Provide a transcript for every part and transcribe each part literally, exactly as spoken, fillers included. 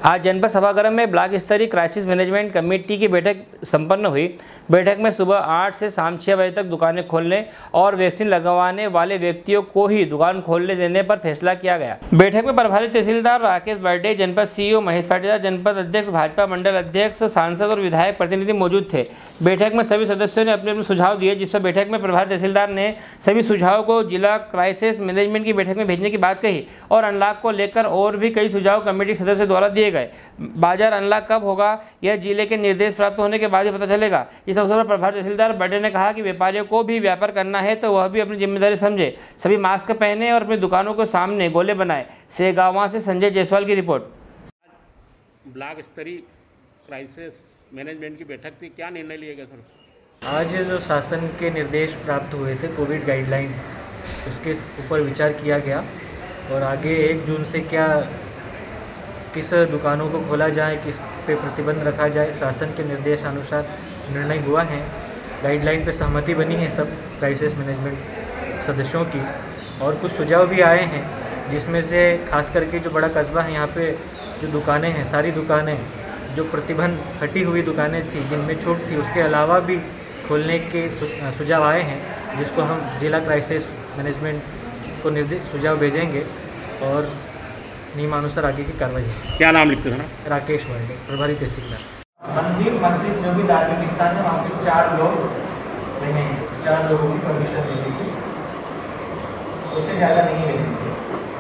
आज जनपद सभागार में ब्लॉक स्तरीय क्राइसिस मैनेजमेंट कमेटी की बैठक संपन्न हुई। बैठक में सुबह आठ से शाम छह बजे तक दुकानें खोलने और वैक्सीन लगवाने वाले व्यक्तियों को ही दुकान खोलने देने पर फैसला किया गया। बैठक में प्रभारी तहसीलदार राकेश बर्डे, जनपद सीईओ महेश पाटीदार, जनपद अध्यक्ष, भाजपा मंडल अध्यक्ष, सांसद और विधायक प्रतिनिधि मौजूद थे। बैठक में सभी सदस्यों ने अपने अपने सुझाव दिए, जिस पर बैठक में प्रभारी तहसीलदार ने सभी सुझावों को जिला क्राइसिस मैनेजमेंट की बैठक में भेजने की बात कही और अनलॉक को लेकर और भी कई सुझाव कमेटी के सदस्य द्वारा दिए गए। बाजार अनलॉक कब होगा यह जिले के निर्देश प्राप्त होने के बाद ही पता चलेगा। इस अवसर पर प्रभारी तहसीलदार बर्डे ने कहा कि व्यापारियों को भी व्यापार करना है तो वह भी अपनी जिम्मेदारी समझे, सभी मास्क पहने और अपनी दुकानों के सामने गोले बनाए। सेगावा से संजय जायसवाल की रिपोर्ट। ब्लॉक स्तरीय क्राइसिस मैनेजमेंट की बैठक थी, क्या निर्णय लिए गए सर? आज जो शासन के निर्देश प्राप्त हुए थे कोविड गाइडलाइन, उसके ऊपर विचार किया गया और आगे एक जून से क्या किस दुकानों को खोला जाए, किस पे प्रतिबंध रखा जाए, शासन के निर्देशानुसार निर्णय हुआ है। गाइडलाइन पे सहमति बनी है सब क्राइसिस मैनेजमेंट सदस्यों की और कुछ सुझाव भी आए हैं, जिसमें से खास करके जो बड़ा कस्बा है यहाँ पे जो दुकानें हैं, सारी दुकानें जो प्रतिबंध हटी हुई दुकानें थी जिनमें छूट थी, उसके अलावा भी खोलने के सुझाव आए हैं, जिसको हम जिला क्राइसिस मैनेजमेंट को निर्देश सुझाव भेजेंगे और नियमानुसार आगे की कार्रवाई। क्या नाम लिखते हैं? राकेश बर्डे, प्रभारी तहसीलदार। मंदिर मस्जिद जो भी धार्मिक स्थान है वहाँ पे चार लोग रहेंगे, चार लोगों की परमिशन मिलेगी, उससे ज़्यादा नहीं रहेंगे।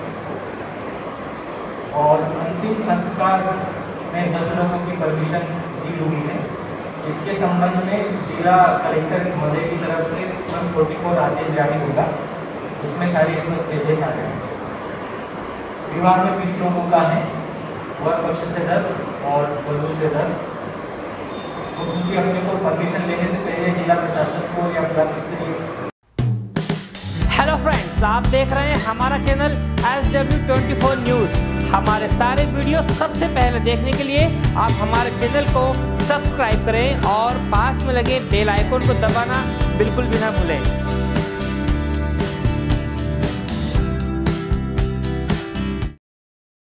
और अंतिम संस्कार में दस लोगों की परमिशन दी हुई है। इसके संबंध में जिला कलेक्टर महोदय की तरफ से वन फोर्टी फोर आदेश जारी होगा, उसमें सारे स्पष्ट निर्देश आ रहे हैं। विवाह में बीस लोगों का है, वर पक्ष से दस और वधू से दस। वो सूची अपने को परमिशन लेने से पहले जिला प्रशासन को या ब्लॉक स्तरीय। हेलो फ्रेंड्स, आप देख रहे हैं हमारा channel S W twenty four news. हमारे सारे वीडियो सबसे पहले देखने के लिए आप हमारे चैनल को सब्सक्राइब करें और पास में लगे बेल आइकन को दबाना बिल्कुल भी ना भूलें।